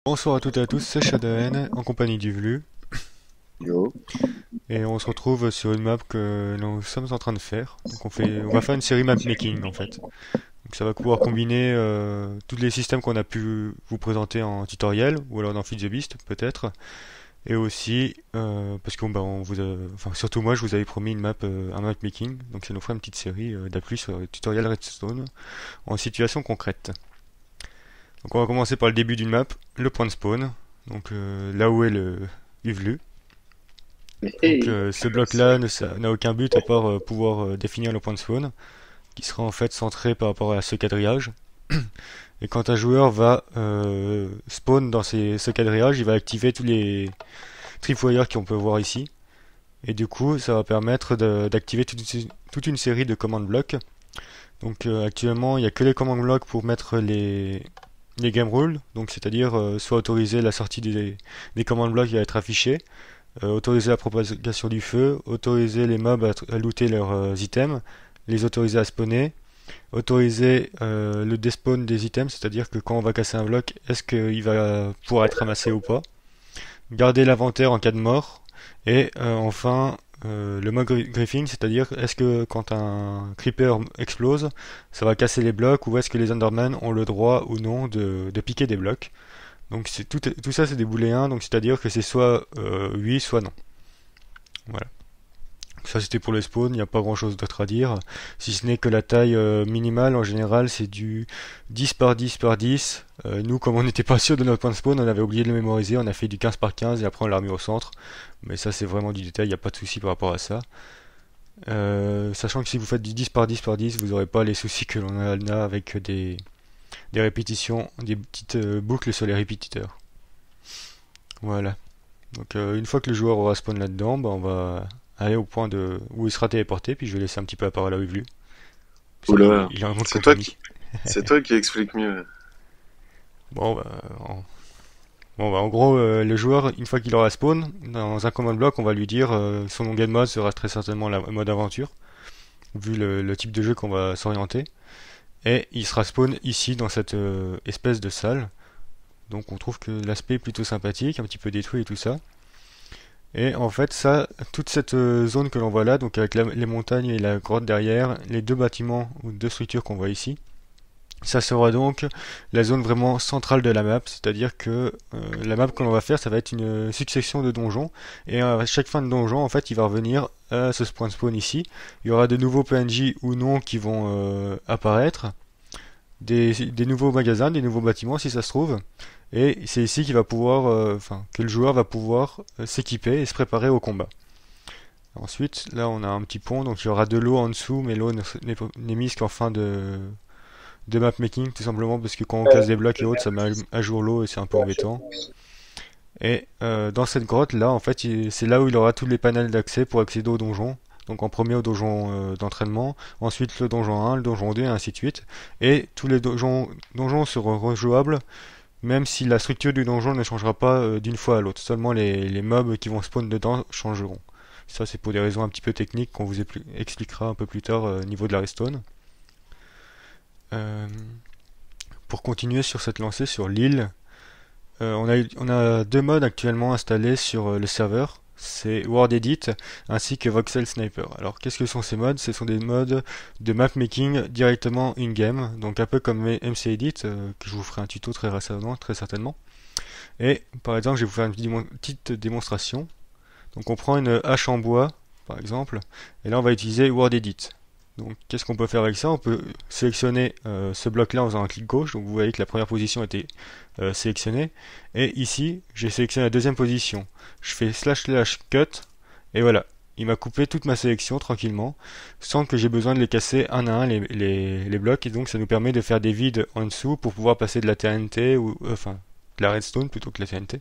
Bonsoir à toutes et à tous, c'est Shadowhen en compagnie du Vlu Yo. et on se retrouve sur une map que nous sommes en train de faire. Donc on va faire une série map making en fait. Donc ça va pouvoir combiner tous les systèmes qu'on a pu vous présenter en tutoriel ou alors dans Feed the Beast peut-être. Et aussi parce qu'on bah, on vous enfin surtout moi je vous avais promis une map, un map making. Donc ça nous fera une petite série d'appui sur le tutoriel Redstone en situation concrète. Donc on va commencer par le début d'une map, le point de spawn. Donc là où est le Uvlu. Donc Hey. ce bloc-là n'a aucun but à part pouvoir définir le point de spawn, qui sera en fait centré par rapport à ce quadrillage. Et quand un joueur va spawn dans ce quadrillage, il va activer tous les tripwires qu'on peut voir ici. Et du coup, ça va permettre d'activer toute une série de commandes blocs. Donc actuellement, il n'y a que les commandes blocs pour mettre les game rules, donc c'est-à-dire soit autoriser la sortie des commandes blocs qui va être affichée, autoriser la propagation du feu, autoriser les mobs à looter leurs items, les autoriser à spawner, autoriser le despawn des items, c'est-à-dire que quand on va casser un bloc, est-ce qu'il va pouvoir être ramassé ou pas, garder l'inventaire en cas de mort, et enfin le mode griffing, c'est-à-dire est-ce que quand un creeper explose, ça va casser les blocs ou est-ce que les Endermen ont le droit ou non de piquer des blocs. Donc tout ça c'est des booléens, donc c'est-à-dire que c'est soit oui, soit non. Voilà. Ça c'était pour les spawns, il n'y a pas grand chose d'autre à dire, si ce n'est que la taille minimale en général c'est du 10 par 10 par 10. Nous comme on n'était pas sûr de notre point de spawn, on avait oublié de le mémoriser, on a fait du 15 par 15 et après on l'a remis au centre. Mais ça c'est vraiment du détail, il n'y a pas de souci par rapport à ça. Sachant que si vous faites du 10 par 10 par 10, vous n'aurez pas les soucis que l'on a avec des répétitions, des petites boucles sur les répétiteurs. Voilà. Donc une fois que le joueur aura spawn là-dedans, bah, on va aller au point où il sera téléporté, puis je vais laisser un petit peu la parole à Wivlu. Parce Oula, qu'il a un mot de c'est toi compagnie. qui, c'est toi qui explique mieux. Bon, bah, en gros, le joueur, une fois qu'il aura spawn, dans un command block, on va lui dire son game mode sera très certainement la mode aventure, vu le type de jeu qu'on va s'orienter. Et il sera spawn ici, dans cette espèce de salle. Donc on trouve que l'aspect est plutôt sympathique, un petit peu détruit et tout ça. Et en fait, ça, toute cette zone que l'on voit là, donc avec les montagnes et la grotte derrière, les deux bâtiments ou deux structures qu'on voit ici, ça sera donc la zone vraiment centrale de la map, c'est-à-dire que la map que l'on va faire, ça va être une succession de donjons, et à chaque fin de donjon, en fait, il va revenir à ce point de spawn ici. Il y aura de nouveaux PNJ ou non qui vont apparaître, des nouveaux magasins, des nouveaux bâtiments si ça se trouve, et c'est ici qu'il va pouvoir, enfin, que le joueur va pouvoir s'équiper et se préparer au combat. Ensuite, là, on a un petit pont, donc il y aura de l'eau en dessous, mais l'eau n'est mise qu'en fin de map making, tout simplement parce que quand on casse des blocs et autres, ça met à jour l'eau et c'est un peu embêtant. Et dans cette grotte là, en fait, c'est là où il aura tous les panels d'accès pour accéder au donjon. Donc en premier au donjon d'entraînement, ensuite le donjon 1, le donjon 2 et ainsi de suite. Et tous les donjons seront rejouables, même si la structure du donjon ne changera pas d'une fois à l'autre. Seulement les mobs qui vont spawn dedans changeront. Ça c'est pour des raisons un petit peu techniques qu'on vous expliquera un peu plus tard au niveau de la restone. Euh, pour continuer sur cette lancée sur l'île, on a deux modes actuellement installés sur le serveur. C'est World Edit ainsi que Voxel Sniper. Alors qu'est-ce que sont ces modes? Ce sont des modes de map making directement in-game, donc un peu comme MC Edit, que je vous ferai un tuto très récemment, très certainement. Et par exemple, je vais vous faire une petite démonstration. Donc on prend une hache en bois, par exemple, et là on va utiliser World Edit. Donc qu'est-ce qu'on peut faire avec ça? On peut sélectionner ce bloc-là en faisant un clic gauche. Donc vous voyez que la première position était sélectionnée. Et ici, j'ai sélectionné la deuxième position. Je fais slash cut. Et voilà. Il m'a coupé toute ma sélection tranquillement, sans que j'ai besoin de les casser un à un les blocs. Et donc ça nous permet de faire des vides en dessous pour pouvoir passer de la TNT, ou enfin de la redstone plutôt que la TNT.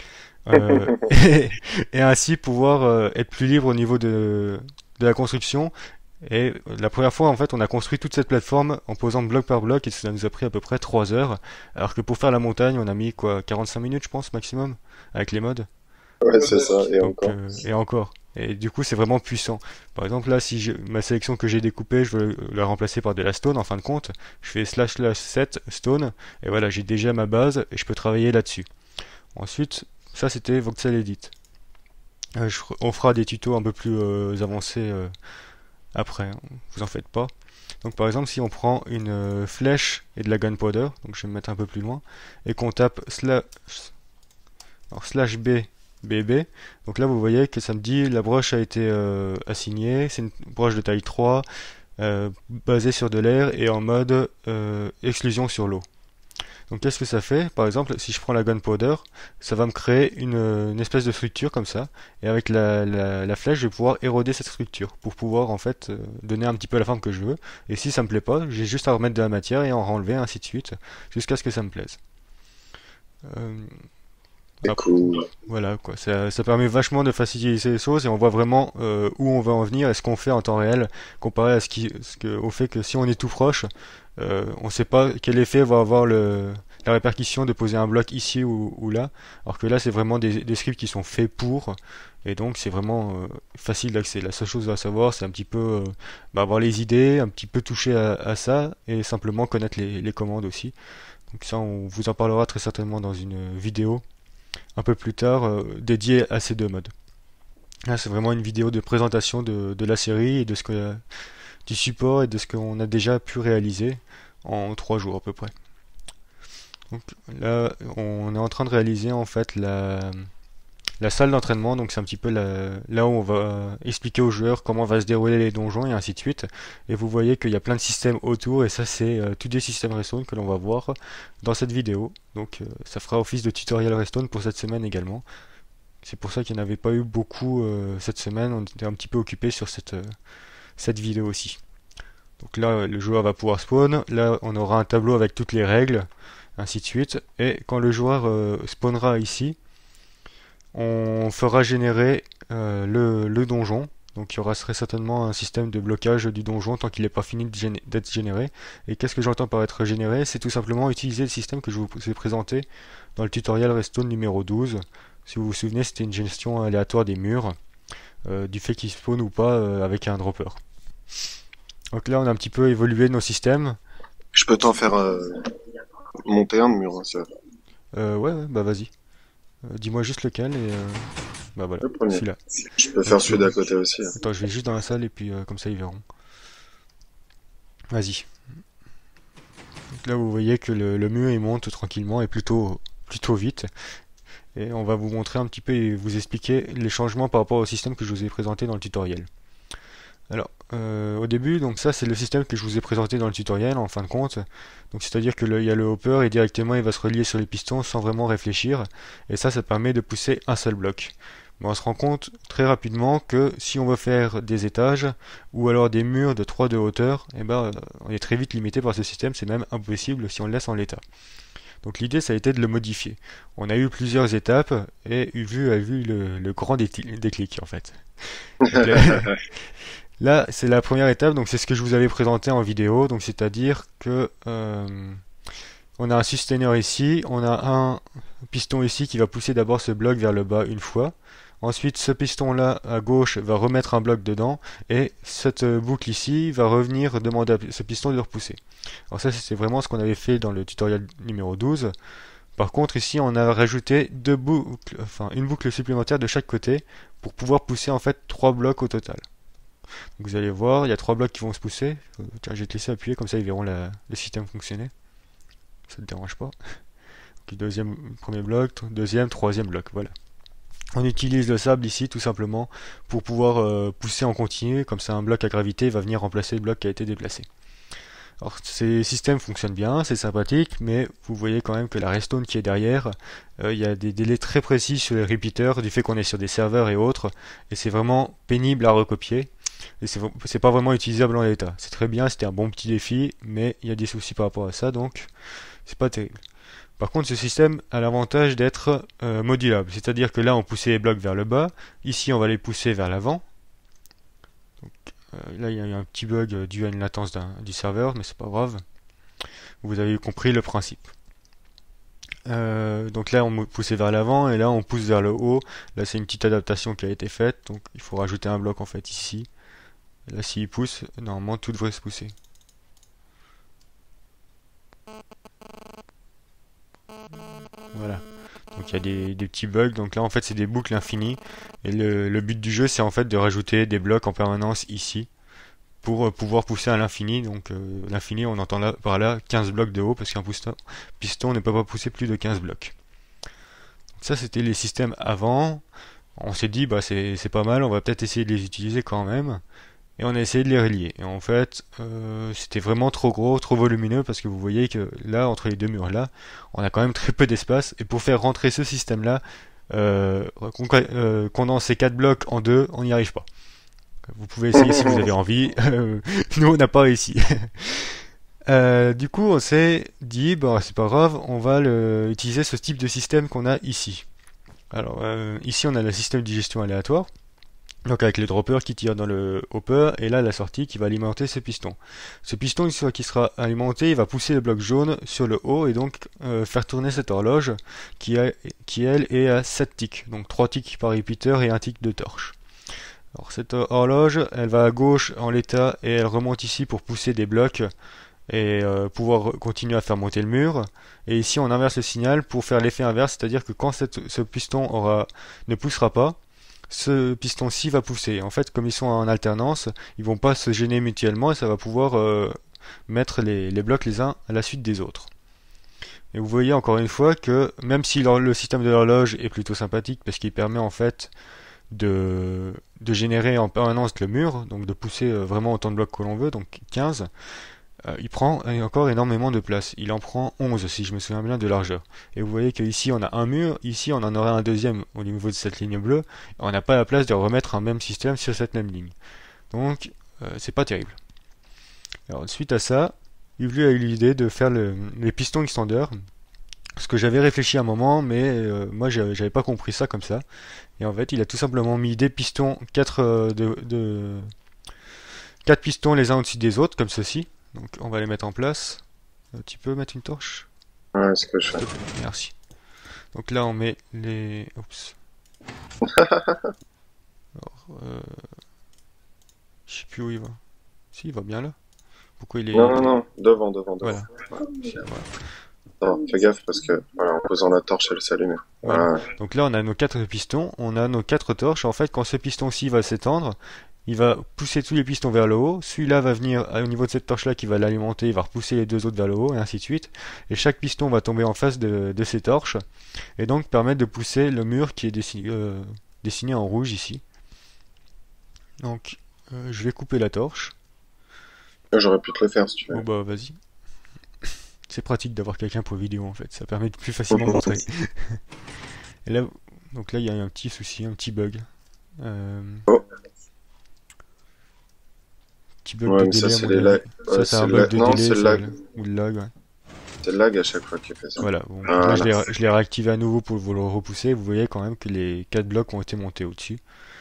Et ainsi pouvoir être plus libre au niveau de la construction. Et la première fois, en fait, on a construit toute cette plateforme en posant bloc par bloc et ça nous a pris à peu près 3 heures. Alors que pour faire la montagne, on a mis quoi, 45 minutes, je pense, maximum, avec les mods. Ouais, c'est ça, et Donc, encore. et encore. Et du coup, c'est vraiment puissant. Par exemple, là, si ma sélection que j'ai découpée, je veux la remplacer par de la stone, en fin de compte, je fais slash 7 stone, et voilà, j'ai déjà ma base et je peux travailler là-dessus. Ensuite, ça c'était Voxel Edit. On fera des tutos un peu plus avancés après, hein, vous en faites pas. Donc par exemple, si on prend une flèche et de la gunpowder, donc je vais me mettre un peu plus loin, et qu'on tape slash b bb, donc là vous voyez que ça me dit la broche a été assignée, c'est une broche de taille 3, basée sur de l'air et en mode exclusion sur l'eau. Donc qu'est-ce que ça fait? Par exemple, si je prends la gunpowder, ça va me créer une espèce de structure comme ça, et avec la flèche, je vais pouvoir éroder cette structure pour pouvoir en fait donner un petit peu la forme que je veux. Et si ça me plaît pas, j'ai juste à remettre de la matière et en enlever, ainsi de suite, jusqu'à ce que ça me plaise. Euh, C'est cool. voilà quoi, ça permet vachement de faciliter les choses et on voit vraiment où on va en venir et ce qu'on fait en temps réel comparé à au fait que si on est tout proche, on ne sait pas quel effet va avoir la répercussion de poser un bloc ici ou là, alors que là c'est vraiment des scripts qui sont faits pour et donc c'est vraiment facile d'accès. La seule chose à savoir c'est un petit peu avoir les idées, un petit peu toucher à ça et simplement connaître les commandes aussi. Donc ça on vous en parlera très certainement dans une vidéo un peu plus tard dédié à ces deux modes. Là, c'est vraiment une vidéo de présentation de la série et de du support et de ce qu'on a déjà pu réaliser en 3 jours à peu près. Donc là, on est en train de réaliser en fait la salle d'entraînement, donc c'est un petit peu là où on va expliquer aux joueurs comment va se dérouler les donjons et ainsi de suite. Et vous voyez qu'il y a plein de systèmes autour et ça c'est tous des systèmes Redstone que l'on va voir dans cette vidéo. Donc ça fera office de tutoriel Redstone pour cette semaine également. C'est pour ça qu'il n'y en avait pas eu beaucoup cette semaine, on était un petit peu occupé sur cette vidéo aussi. Donc là le joueur va pouvoir spawn, là on aura un tableau avec toutes les règles, ainsi de suite. Et quand le joueur spawnera ici, on fera générer le donjon. Donc il y aura très certainement un système de blocage du donjon tant qu'il n'est pas fini d'être généré. Et qu'est-ce que j'entends par être généré? C'est tout simplement utiliser le système que je vous ai présenté dans le tutoriel Redstone numéro 12. Si vous vous souvenez, c'était une gestion aléatoire des murs, du fait qu'ils spawnent ou pas avec un dropper. Donc là on a un petit peu évolué nos systèmes. Je peux t'en faire monter un de mur, hein, ça. Ouais, bah vas-y. Dis-moi juste lequel et bah voilà, Le premier. celui-là. Je peux faire Donc, celui d'à côté aussi, hein. attends, je vais juste dans la salle et puis comme ça ils verront. Vas-y. Donc là vous voyez que le mur il monte tranquillement et plutôt vite. Et on va vous montrer un petit peu et vous expliquer les changements par rapport au système que je vous ai présenté dans le tutoriel. Alors, au début, donc ça c'est le système que je vous ai présenté dans le tutoriel en fin de compte. Donc c'est-à-dire que il y a le hopper et directement il va se relier sur les pistons sans vraiment réfléchir. Et ça permet de pousser un seul bloc. Mais on se rend compte très rapidement que si on veut faire des étages ou alors des murs de 3 de hauteur, eh ben, on est très vite limité par ce système, c'est même impossible si on le laisse en l'état. Donc l'idée ça a été de le modifier. On a eu plusieurs étapes et a vu le grand déclic en fait. Donc, là, c'est la première étape, donc c'est ce que je vous avais présenté en vidéo, donc c'est-à-dire que on a un sustainer ici, on a un piston ici qui va pousser d'abord ce bloc vers le bas une fois. Ensuite, ce piston-là à gauche va remettre un bloc dedans et cette boucle ici va revenir demander à ce piston de le repousser. Alors ça, c'est vraiment ce qu'on avait fait dans le tutoriel numéro 12. Par contre, ici, on a rajouté deux boucles, enfin une boucle supplémentaire de chaque côté pour pouvoir pousser en fait 3 blocs au total. Donc vous allez voir, il y a 3 blocs qui vont se pousser. Tiens, je vais te laisser appuyer, comme ça ils verront le système fonctionner. Ça ne te dérange pas. Donc, premier bloc, deuxième, troisième bloc, voilà. On utilise le sable ici tout simplement pour pouvoir pousser en continu, comme ça un bloc à gravité va venir remplacer le bloc qui a été déplacé. Alors ces systèmes fonctionnent bien, c'est sympathique, mais vous voyez quand même que la redstone qui est derrière, il y a des délais très précis sur les repeaters, du fait qu'on est sur des serveurs et autres, et c'est vraiment pénible à recopier. Et c'est pas vraiment utilisable en l'état. C'est très bien, c'était un bon petit défi, mais il y a des soucis par rapport à ça, donc c'est pas terrible. Par contre, ce système a l'avantage d'être modulable, c'est-à-dire que là, on poussait les blocs vers le bas, ici, on va les pousser vers l'avant. Là, il y a eu un petit bug dû à une latence du serveur, mais c'est pas grave. Vous avez compris le principe. Donc là, on poussait vers l'avant, et là, on pousse vers le haut. Là, c'est une petite adaptation qui a été faite, donc il faut rajouter un bloc en fait ici. Là, s'il pousse, normalement, tout devrait se pousser. Voilà. Donc il y a des petits bugs. Donc là en fait c'est des boucles infinies. Et le but du jeu c'est en fait de rajouter des blocs en permanence ici pour pouvoir pousser à l'infini. Donc l'infini on entend là, par là 15 blocs de haut parce qu'un piston ne peut pas pousser plus de 15 blocs. Donc ça c'était les systèmes avant. On s'est dit bah c'est pas mal, on va peut-être essayer de les utiliser quand même. Et on a essayé de les relier. Et en fait, c'était vraiment trop gros, trop volumineux, parce que vous voyez que là, entre les deux murs là, on a quand même très peu d'espace. Et pour faire rentrer ce système-là, condenser 4 blocs en deux, on n'y arrive pas. Vous pouvez essayer si vous avez envie. Nous, on n'a pas réussi. Du coup, on s'est dit, bah, c'est pas grave, on va utiliser ce type de système qu'on a ici. Alors, ici, on a le système de digestion aléatoire. Donc avec le dropper qui tire dans le hopper et là la sortie qui va alimenter ce piston. Ce piston une fois qu'il sera alimenté, il va pousser le bloc jaune sur le haut et donc faire tourner cette horloge qui elle est à 7 ticks. Donc 3 ticks par repeater et un tick de torche. Alors cette horloge, elle va à gauche en l'état et elle remonte ici pour pousser des blocs et pouvoir continuer à faire monter le mur. Et ici on inverse le signal pour faire l'effet inverse, c'est-à-dire que quand ce piston ne poussera pas, ce piston-ci va pousser. En fait, comme ils sont en alternance, ils vont pas se gêner mutuellement et ça va pouvoir mettre les blocs les uns à la suite des autres. Et vous voyez encore une fois que même si le système de l'horloge est plutôt sympathique parce qu'il permet en fait de générer en permanence le mur, donc de pousser vraiment autant de blocs que l'on veut, donc 15, il prend encore énormément de place. Il en prend 11 si je me souviens bien de largeur. Et vous voyez qu'ici on a un mur, ici on en aurait un deuxième au niveau de cette ligne bleue. On n'a pas la place de remettre un même système sur cette même ligne. Donc c'est pas terrible. Alors suite à ça, Uvlu a eu l'idée de faire les pistons extenders. Ce que j'avais réfléchi à un moment, mais moi j'avais pas compris ça comme ça. Et en fait il a tout simplement mis des pistons, 4 pistons les uns au-dessus des autres, comme ceci. Donc on va les mettre en place. Tu peux mettre une torche? Ouais, c'est ce que je fais. Merci. Donc là on met les... Oups. Alors, je sais plus où il va. Si, il va bien là. Pourquoi il est... Non, non, non, devant, devant, devant. Voilà. Voilà. Attends, fais gaffe parce que, voilà, en posant la torche, elle s'allume. Voilà. Donc là on a nos 4 pistons, on a nos 4 torches. En fait quand ce piston-ci va s'étendre, il va pousser tous les pistons vers le haut. Celui-là va venir au niveau de cette torche-là qui va l'alimenter, il va repousser les deux autres vers le haut, et ainsi de suite. Et chaque piston va tomber en face de ces torches, et donc permettre de pousser le mur qui est dessiné en rouge ici. Donc, je vais couper la torche. J'aurais pu te le faire si tu veux. Bon bah vas-y. C'est pratique d'avoir quelqu'un pour vidéo en fait, ça permet de plus facilement montrer. Et là, donc là il y a un petit souci, un petit bug. Oh. Petit bug Ouais, de mais ça, délai, c'est à les mon avis. lags. Ça, Ouais, c'est c'est un le bug lag. de Non, délai, c'est le ça, lag. ou le lag, ouais. C'est le lag à chaque fois qu'il fait ça. Voilà, bon. Voilà. Là je l'ai réactivé à nouveau pour vous le repousser. Vous voyez quand même que les 4 blocs ont été montés au-dessus.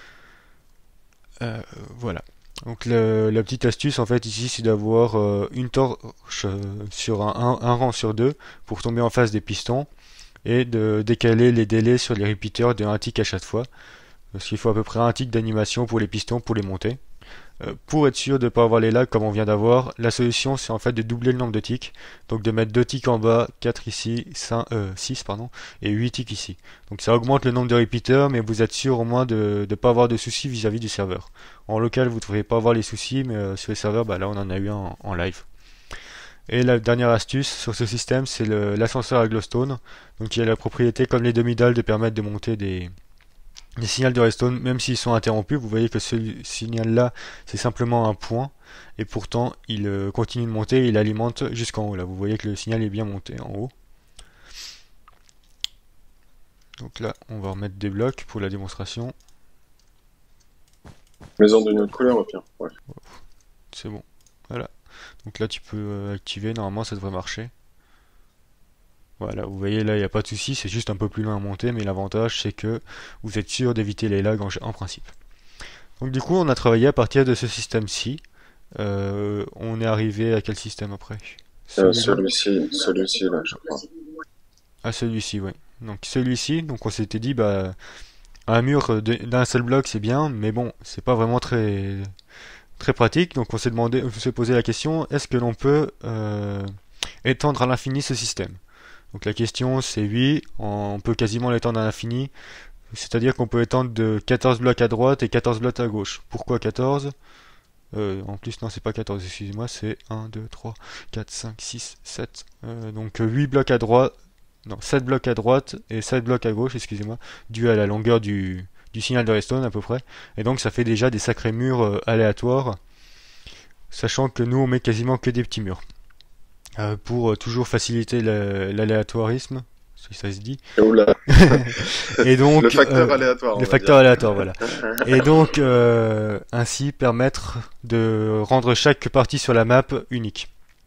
Voilà. Donc la petite astuce en fait ici c'est d'avoir une torche sur un rang sur deux pour tomber en face des pistons et de décaler les délais sur les repeaters de 1 tick à chaque fois. Parce qu'il faut à peu près 1 tick d'animation pour les pistons pour les monter. Pour être sûr de ne pas avoir les lags comme on vient d'avoir, la solution c'est en fait de doubler le nombre de ticks. Donc de mettre 2 ticks en bas, 4 ici, 6 pardon, et 8 ticks ici. Donc ça augmente le nombre de repeaters, mais vous êtes sûr au moins de ne pas avoir de soucis vis-à-vis du serveur. En local vous ne devriez pas avoir les soucis, mais sur les serveurs, bah là on en a eu un en live. Et la dernière astuce sur ce système c'est l'ascenseur à glowstone. Donc il y a la propriété comme les demi-dalles de permettre de monter des signaux de redstone, même s'ils sont interrompus, vous voyez que ce signal-là, c'est simplement un point, et pourtant, il continue de monter, et il alimente jusqu'en haut. Là, vous voyez que le signal est bien monté en haut. Donc là, on va remettre des blocs pour la démonstration. Maison d'une autre couleur, au pire. Ouais. C'est bon. Voilà. Donc là, tu peux activer, normalement, ça devrait marcher. Voilà, vous voyez là, il n'y a pas de souci, c'est juste un peu plus loin à monter, mais l'avantage c'est que vous êtes sûr d'éviter les lags en principe. Donc du coup, on a travaillé à partir de ce système-ci. On est arrivé à quel système après? Celui-ci, là, je crois. À celui-ci, oui. Donc celui-ci, donc on s'était dit, bah, un mur d'un seul bloc c'est bien, mais bon, c'est pas vraiment très pratique. Donc on s'est posé la question, est-ce que l'on peut étendre à l'infini ce système? Donc la question c'est oui, on peut quasiment l'étendre à l'infini, c'est-à-dire qu'on peut étendre de 14 blocs à droite et 14 blocs à gauche. Pourquoi 14? En plus non, c'est pas 14, excusez-moi, c'est 1, 2, 3, 4, 5, 6, 7. Donc 8 blocs à droite, non, 7 blocs à droite et 7 blocs à gauche, excusez-moi, dû à la longueur du signal de redstone à peu près. Et donc ça fait déjà des sacrés murs aléatoires, sachant que nous on met quasiment que des petits murs. Pour toujours faciliter l'aléatoirisme, si ça se dit. Oula. Et donc, Le facteur aléatoire, on le va facteur dire. aléatoire, voilà. Et donc, ainsi permettre de rendre chaque partie sur la map unique.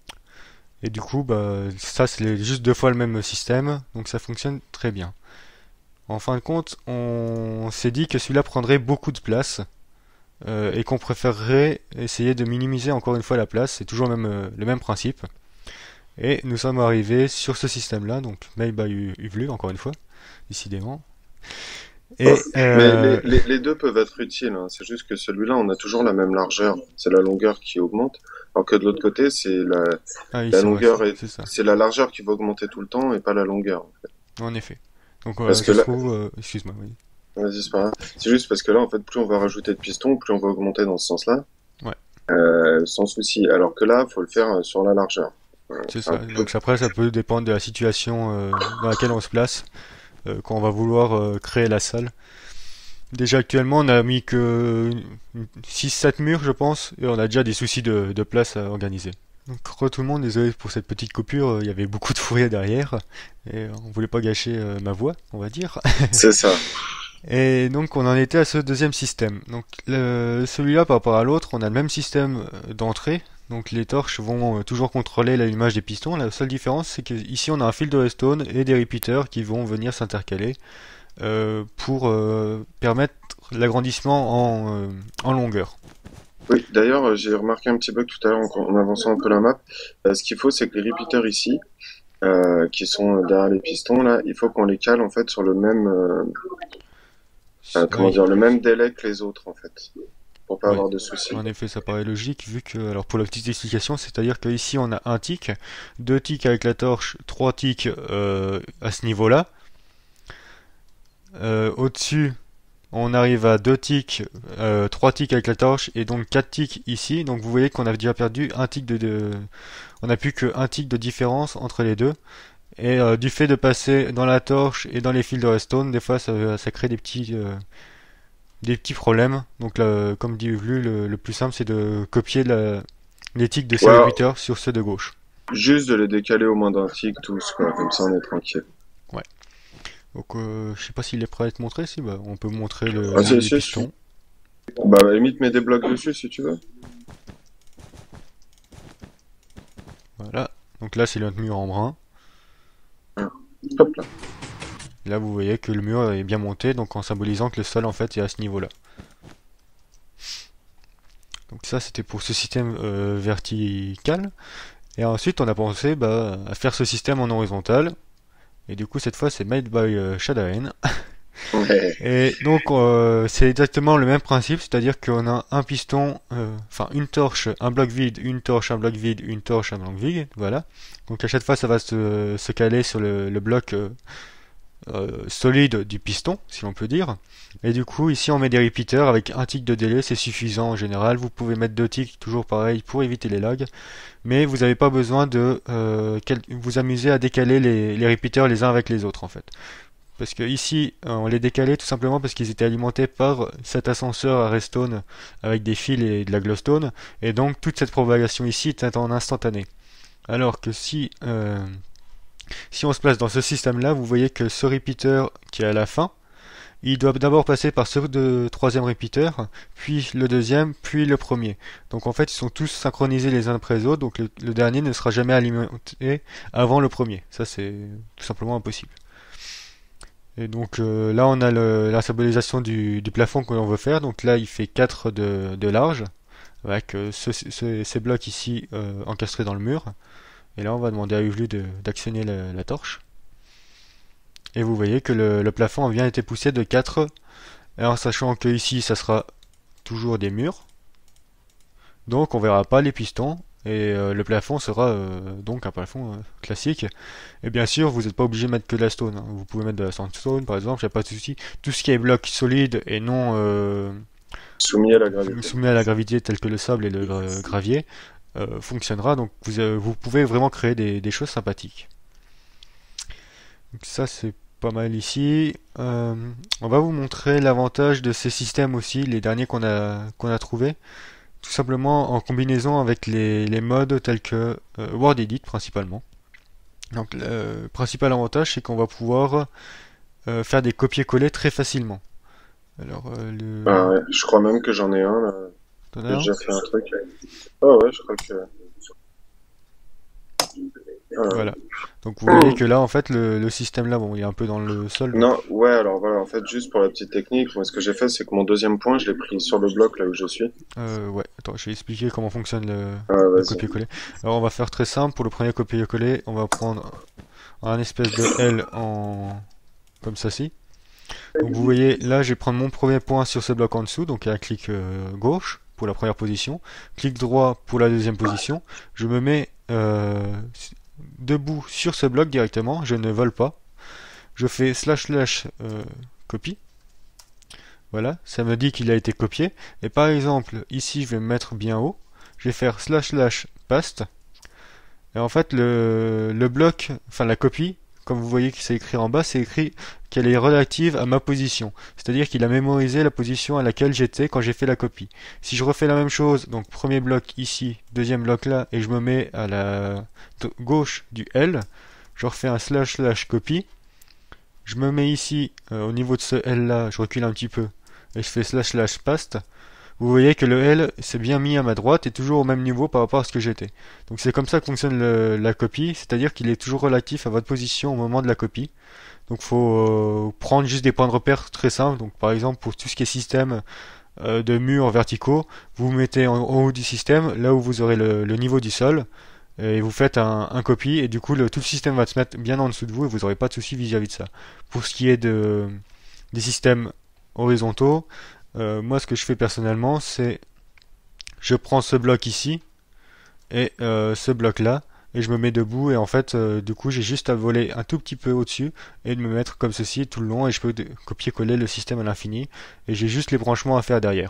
Et du coup, bah, ça c'est juste 2 fois le même système, donc ça fonctionne très bien. En fin de compte, on s'est dit que celui-là prendrait beaucoup de place et qu'on préférerait essayer de minimiser encore une fois la place. C'est toujours le même principe. Et nous sommes arrivés sur ce système-là, donc Made by Uvlu, encore une fois, décidément. Et Mais les deux peuvent être utiles, hein. C'est juste que celui-là, on a toujours la même largeur. C'est la longueur qui augmente. Alors que de l'autre côté, ah oui, la c'est vrai, longueur c'est ça, c'est la largeur qui va augmenter tout le temps et pas la longueur. en effet. Donc Parce que ça se là, trouve, excuse-moi, oui. vas-y, c'est pas grave. C'est juste parce que là, en fait, plus on va rajouter de pistons, plus on va augmenter dans ce sens-là, Ouais, sans souci. Alors que là, faut le faire sur la largeur. c'est C'est un ça. peu. Donc après, ça peut dépendre de la situation dans laquelle on se place quand on va vouloir créer la salle. Déjà actuellement, on a mis que 6-7 murs, je pense, et on a déjà des soucis de place à organiser. Donc, re tout le monde, désolé pour cette petite coupure, il y avait beaucoup de fourrière derrière, et on voulait pas gâcher ma voix, on va dire. C'est ça. Et donc, on en était à ce deuxième système. Donc, celui-là, par rapport à l'autre, on a le même système d'entrée. Donc, les torches vont toujours contrôler l'allumage des pistons. La seule différence, c'est qu'ici, on a un fil de redstone et des repeaters qui vont venir s'intercaler pour permettre l'agrandissement en longueur. Oui, d'ailleurs, j'ai remarqué un petit bug tout à l'heure en avançant un peu la map. Ce qu'il faut, c'est que les repeaters ici, qui sont derrière les pistons, là, il faut qu'on les cale en fait sur le même, comment Oui, dire, le même délai que les autres en fait, pour pas oui. avoir de soucis. En effet, ça paraît logique vu que, alors pour la petite explication, c'est-à-dire qu'ici on a un tick, 2 ticks avec la torche, 3 ticks à ce niveau-là. Au-dessus, on arrive à 2 ticks, 3 ticks avec la torche et donc 4 ticks ici. Donc vous voyez qu'on a déjà perdu un tick on n'a plus qu'un tick de différence entre les deux. Et du fait de passer dans la torche et dans les fils de redstone, des fois ça crée des petits problèmes. Donc là, comme dit Uvlu, le plus simple c'est de copier les ticks de ces Ouais, repeaters sur ceux de gauche. juste de les décaler au moins d'un tick tous, quoi, comme ça on est tranquille. Ouais. Donc je sais pas s'il est prêt à être montré, si bah, on peut montrer Ah, les si, si. pistons. Bah, à la limite, mets des blocs dessus si tu veux. Voilà. Donc là c'est notre mur en brun. Hop là. Là, vous voyez que le mur est bien monté, donc en symbolisant que le sol en fait est à ce niveau-là. Donc ça, c'était pour ce système vertical. Et ensuite, on a pensé bah, à faire ce système en horizontal. Et du coup, cette fois, c'est made by Shadowin. Ouais. Et donc, c'est exactement le même principe, c'est-à-dire qu'on a un piston, enfin une torche, un bloc vide, une torche, un bloc vide, une torche, un bloc vide, voilà. Donc à chaque fois, ça va se caler sur le bloc solide du piston, si l'on peut dire. Et du coup, ici, on met des repeaters avec un tick de délai, c'est suffisant en général. Vous pouvez mettre 2 ticks, toujours pareil, pour éviter les lags. Mais vous n'avez pas besoin de vous amuser à décaler les repeaters les uns avec les autres, en fait. Parce que ici, on les décalait tout simplement parce qu'ils étaient alimentés par cet ascenseur à redstone avec des fils et de la glowstone. Et donc, toute cette propagation ici est en instantané. Alors que si on se place dans ce système-là, vous voyez que ce repeater qui est à la fin, il doit d'abord passer par ce troisième repeater, puis le deuxième, puis le premier. Donc en fait, ils sont tous synchronisés les uns après les autres, donc le dernier ne sera jamais alimenté avant le premier. Ça, c'est tout simplement impossible. Et donc là, on a la symbolisation du plafond que l'on veut faire. Donc là, il fait 4 de large, avec ces blocs ici encastrés dans le mur. Et là, on va demander à Uvlu d'actionner la torche. Et vous voyez que le plafond a bien été poussé de 4. En sachant que ici, ça sera toujours des murs. Donc, on verra pas les pistons. et le plafond sera donc un plafond classique. Et bien sûr, vous n'êtes pas obligé de mettre que de la stone, hein. Vous pouvez mettre de la sandstone par exemple, il n'y a pas de souci. Tout ce qui est bloc solide et non Soumis à la gravité. soumis à la gravité tel que le sable et le gravier fonctionnera. Donc vous pouvez vraiment créer des choses sympathiques. Donc ça c'est pas mal ici. On va vous montrer l'avantage de ces systèmes aussi, les derniers qu'on a trouvés. Tout simplement en combinaison avec les modes tels que Word Edit principalement. Donc le principal avantage c'est qu'on va pouvoir faire des copier-coller très facilement. Alors Ah ouais, je crois même que j'en ai un là. t'en as J'ai un. déjà fait un truc. Oh ouais, je crois que. Ah ouais. Voilà. Donc vous voyez que là en fait le système là, bon, il est un peu dans le sol. Donc Non, ouais, alors voilà, en fait, juste pour la petite technique, moi, ce que j'ai fait, c'est que mon deuxième point, je l'ai pris sur le bloc là où je suis. ouais, attends, je vais expliquer comment fonctionne Ah, le vas-y. copier-coller. Alors on va faire très simple. Pour le premier copier-coller, on va prendre un espèce de L en comme ça-ci. Donc vous voyez, là je vais prendre mon premier point sur ce bloc en dessous, donc un clic gauche pour la première position, clic droit pour la deuxième position. Je me mets debout sur ce bloc directement, je ne vole pas. Je fais slash copie. Voilà, ça me dit qu'il a été copié. Et par exemple, ici je vais me mettre bien haut. Je vais faire slash paste. Et en fait, le bloc, enfin la copie, comme vous voyez que c'est écrit en bas, c'est écrit qu'elle est relative à ma position. C'est-à-dire qu'il a mémorisé la position à laquelle j'étais quand j'ai fait la copie. Si je refais la même chose, donc premier bloc ici, deuxième bloc là, et je me mets à la gauche du L, je refais un slash copie. Je me mets ici, au niveau de ce L là, je recule un petit peu, et je fais slash paste. Vous voyez que le L s'est bien mis à ma droite et toujours au même niveau par rapport à ce que j'étais. Donc c'est comme ça que fonctionne la copie, c'est-à-dire qu'il est toujours relatif à votre position au moment de la copie. Donc faut prendre juste des points de repère très simples. Donc par exemple pour tout ce qui est système de murs verticaux, vous vous mettez en haut du système, là où vous aurez le niveau du sol, et vous faites un copie, et du coup tout le système va se mettre bien en dessous de vous et vous n'aurez pas de souci vis-à-vis de ça. Pour ce qui est des systèmes horizontaux, moi ce que je fais personnellement, c'est je prends ce bloc ici et ce bloc là et je me mets debout et en fait du coup j'ai juste à voler un tout petit peu au-dessus et de me mettre comme ceci tout le long et je peux copier-coller le système à l'infini et j'ai juste les branchements à faire derrière.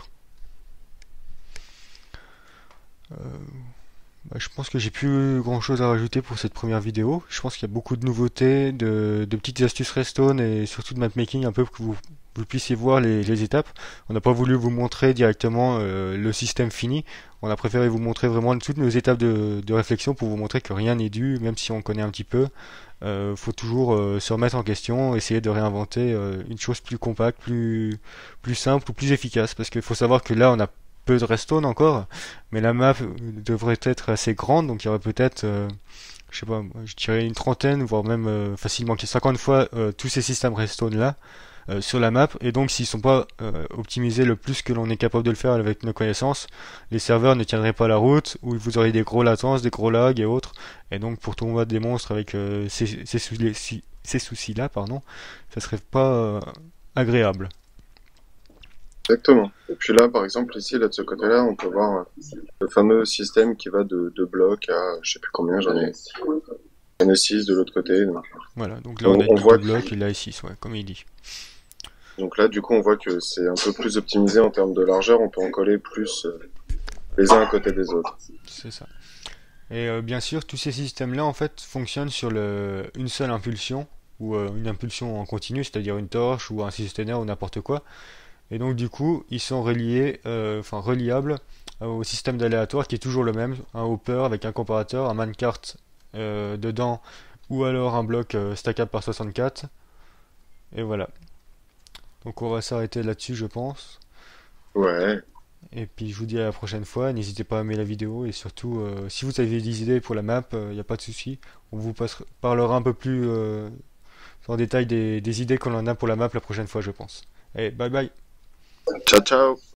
Bah, je pense que j'ai plus grand chose à rajouter pour cette première vidéo. Je pense qu'il y a beaucoup de nouveautés, de petites astuces Redstone et surtout de mapmaking un peu pour que vous puissiez voir les étapes. On n'a pas voulu vous montrer directement le système fini. On a préféré vous montrer vraiment toutes nos étapes de réflexion pour vous montrer que rien n'est dû, même si on connaît un petit peu. Faut toujours se remettre en question, essayer de réinventer une chose plus compacte, plus simple ou plus efficace. Parce qu'il faut savoir que là, on a peu de redstone encore, mais la map devrait être assez grande, donc il y aurait peut-être, je sais pas, je dirais une trentaine, voire même facilement 50 fois tous ces systèmes redstone là sur la map, et donc s'ils sont pas optimisés le plus que l'on est capable de le faire avec nos connaissances, les serveurs ne tiendraient pas la route, ou vous auriez des gros latences, des gros lags et autres, et donc pour combattre des monstres avec ces soucis-là, pardon, ça serait pas agréable. Exactement. Et puis là, par exemple, ici, là, de ce côté-là, on peut voir le fameux système qui va de blocs à, je sais plus combien, j'en ai 6 de l'autre côté. Voilà, donc là on a une On coupe de voit blocs et là ici, ouais, comme il dit. Donc là, du coup, on voit que c'est un peu plus optimisé en termes de largeur. On peut en coller plus les uns à côté des autres. C'est ça. Et bien sûr, tous ces systèmes-là, en fait, fonctionnent sur une seule impulsion, ou une impulsion en continu, c'est-à-dire une torche, ou un systénaire, ou n'importe quoi. Et donc, du coup, ils sont reliés, enfin reliables au système d'aléatoire qui est toujours le même, un hopper avec un comparateur, un minecart dedans, ou alors un bloc stackable par 64. Et voilà. Donc on va s'arrêter là-dessus, je pense. Ouais. Et puis je vous dis à la prochaine fois. N'hésitez pas à aimer la vidéo et surtout, si vous avez des idées pour la map, il n'y a pas de souci. On vous parlera un peu plus en détail des idées qu'on en a pour la map la prochaine fois, je pense. Allez, bye bye. Ciao, ciao.